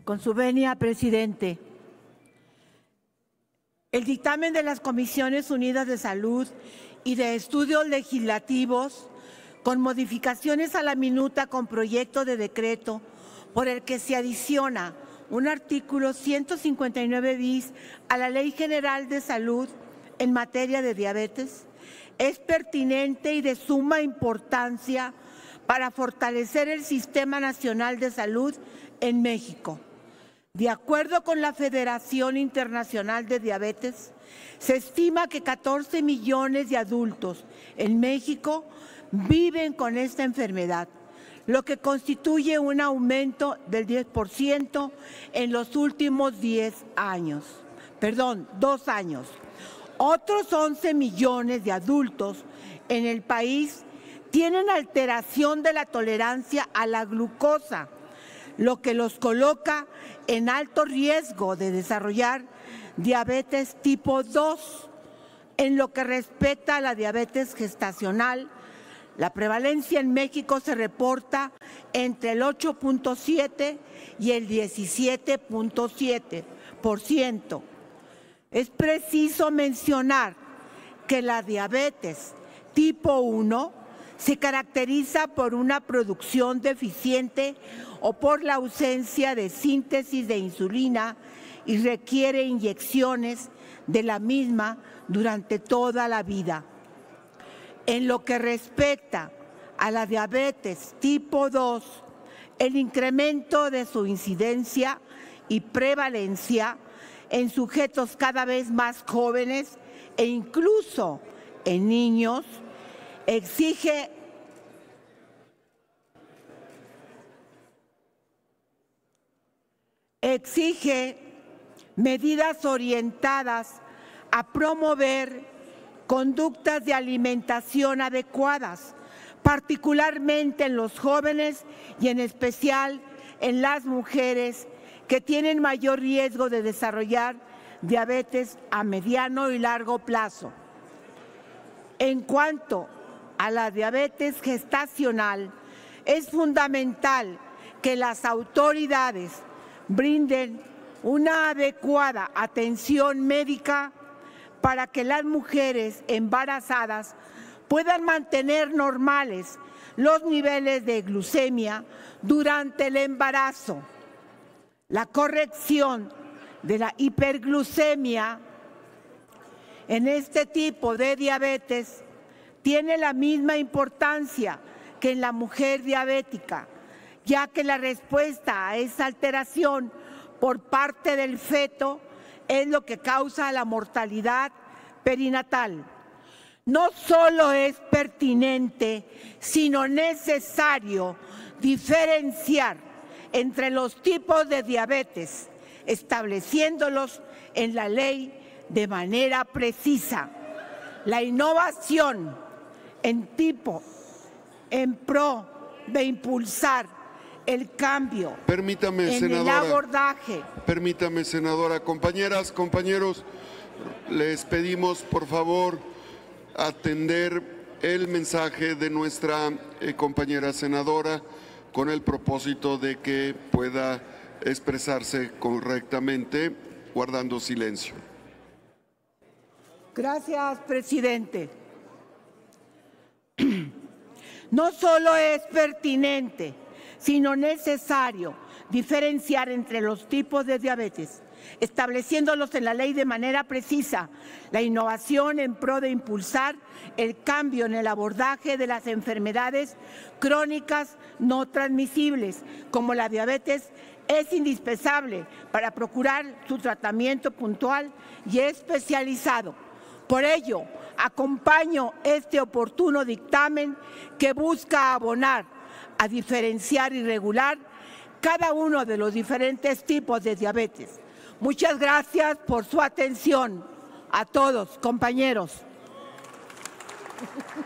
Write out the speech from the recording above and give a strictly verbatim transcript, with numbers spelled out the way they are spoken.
Con su venia, presidente. El dictamen de las Comisiones Unidas de Salud y de Estudios Legislativos, con modificaciones a la minuta con proyecto de decreto por el que se adiciona un artículo ciento cincuenta y nueve bis a la Ley General de Salud en materia de diabetes, es pertinente y de suma importancia para fortalecer el Sistema Nacional de Salud en México. De acuerdo con la Federación Internacional de Diabetes, se estima que catorce millones de adultos en México viven con esta enfermedad, lo que constituye un aumento del diez por ciento en los últimos diez años, perdón, dos años. Otros once millones de adultos en el país tienen alteración de la tolerancia a la glucosa, lo que los coloca en alto riesgo de desarrollar diabetes tipo dos. En lo que respecta a la diabetes gestacional, la prevalencia en México se reporta entre el ocho punto siete y el diecisiete punto siete por ciento. Es preciso mencionar que la diabetes tipo uno se caracteriza por una producción deficiente o por la ausencia de síntesis de insulina y requiere inyecciones de la misma durante toda la vida. En lo que respecta a la diabetes tipo dos, el incremento de su incidencia y prevalencia en sujetos cada vez más jóvenes e incluso en niños exige exige medidas orientadas a promover conductas de alimentación adecuadas, particularmente en los jóvenes y en especial en las mujeres que tienen mayor riesgo de desarrollar diabetes a mediano y largo plazo. En cuanto a la diabetes gestacional, es fundamental que las autoridades brinden una adecuada atención médica para que las mujeres embarazadas puedan mantener normales los niveles de glucemia durante el embarazo. La corrección de la hiperglucemia en este tipo de diabetes tiene la misma importancia que en la mujer diabética, ya que la respuesta a esa alteración por parte del feto es lo que causa la mortalidad perinatal. No solo es pertinente, sino necesario diferenciar entre los tipos de diabetes, estableciéndolos en la ley de manera precisa. La innovación en tipo en pro de impulsar el cambio Permítame, en senadora, el abordaje. Permítame, senadora. Compañeras, compañeros, les pedimos, por favor, atender el mensaje de nuestra eh, compañera senadora con el propósito de que pueda expresarse correctamente, guardando silencio. Gracias, presidente. No solo es pertinente, sino necesario diferenciar entre los tipos de diabetes, estableciéndolos en la ley de manera precisa, la innovación en pro de impulsar el cambio en el abordaje de las enfermedades crónicas no transmisibles, como la diabetes, es indispensable para procurar su tratamiento puntual y especializado. Por ello, acompaño este oportuno dictamen que busca abonar a diferenciar y regular cada uno de los diferentes tipos de diabetes. Muchas gracias por su atención a todos, compañeros.